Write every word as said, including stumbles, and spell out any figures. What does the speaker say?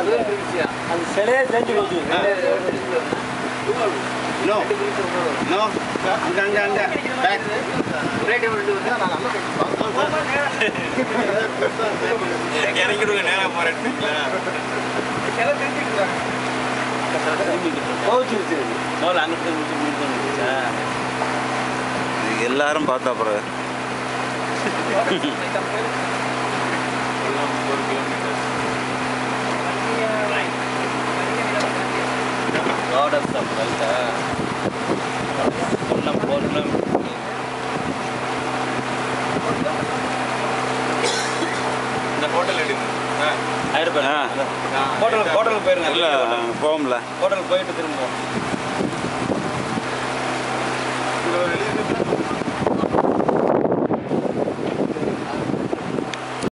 அது சிலையே தெரிஞ்சு போச்சு. No. No. அங்க அங்க அங்க. பேக். ரேட் எவ்வளவு வருது? நான் நல்ல எனக்கு கொடுங்க நேரா போறேன். சிலை தெரிஞ்சிட்டாங்க. போச்சுச்சு. மோல அங்க போய் முடிச்சு முடிச்சா. எல்லாரும் பார்த்தா அப்புறம் God of the Malta. Pollam pollam. இந்த ஹோட்டல் எடுங்க. ஆ ஆயிரம் ரூபாய். ஹோட்டல் ஹோட்டலுக்கு போயிருங்க. இல்ல போவோம்ல. ஹோட்டலுக்கு போயிட்டு திரும்புவோம்.